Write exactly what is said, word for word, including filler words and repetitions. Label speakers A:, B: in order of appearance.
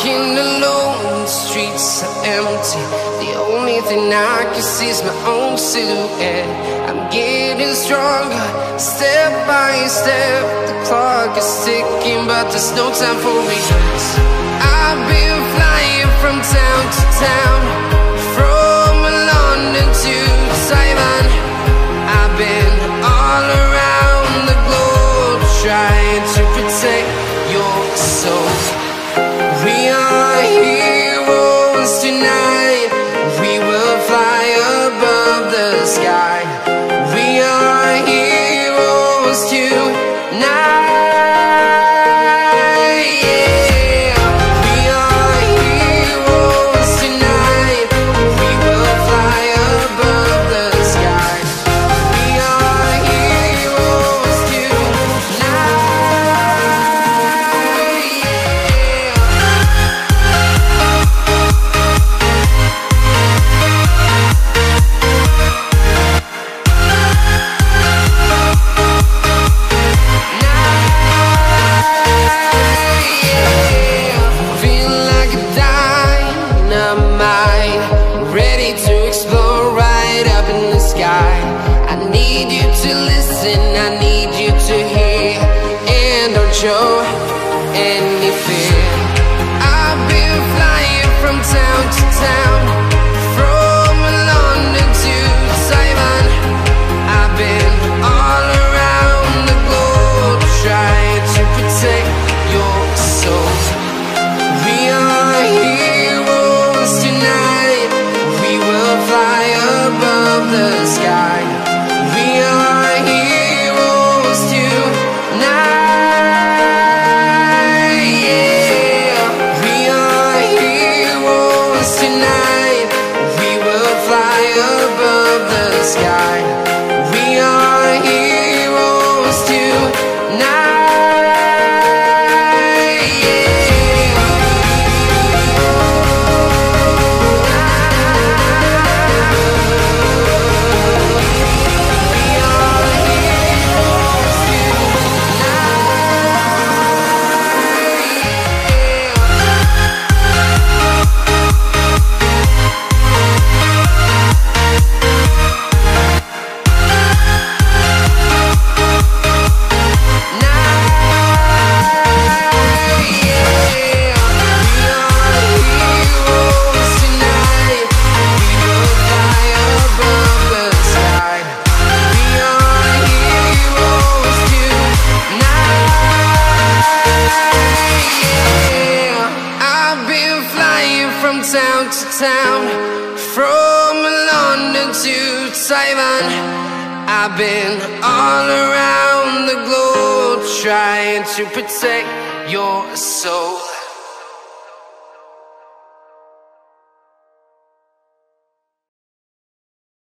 A: walking alone, the streets are empty. The only thing I can see is my own silhouette. I'm getting stronger, step by step. The clock is ticking, but there's no time for regrets. I've been flying from town to town, from London to Taiwan. I've been all around the globe, trying to protect your soul. We are heroes tonight. We will fly above the sky. We are heroes tonight. I need you to listen, I need you to hear, and don't show any fear. I've been flying from town to town, from London to Taiwan. I've been all around the globe, trying to protect your soul. We are heroes tonight. We will fly above the sky. We are heroes tonight, yeah. We are heroes tonight. We will fly above the sky. We are heroes tonight. Town to town, from London to Taiwan. I've been all around the globe, trying to protect your soul.